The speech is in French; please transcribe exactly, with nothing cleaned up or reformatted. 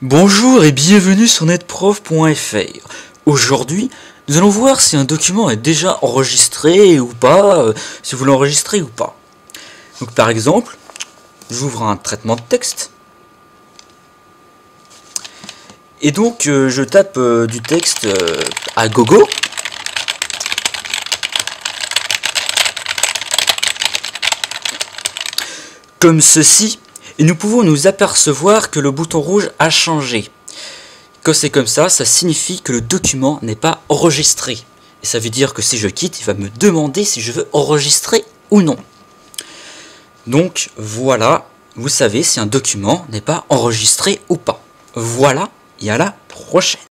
Bonjour et bienvenue sur netprof point f r. Aujourd'hui, nous allons voir si un document est déjà enregistré ou pas, euh, si vous l'enregistrez ou pas. Donc par exemple, j'ouvre un traitement de texte. Et donc euh, je tape euh, du texte euh, à gogo. Comme ceci. Et nous pouvons nous apercevoir que le bouton rouge a changé. Quand c'est comme ça, ça signifie que le document n'est pas enregistré. Et ça veut dire que si je quitte, il va me demander si je veux enregistrer ou non. Donc voilà, vous savez si un document n'est pas enregistré ou pas. Voilà, et à la prochaine.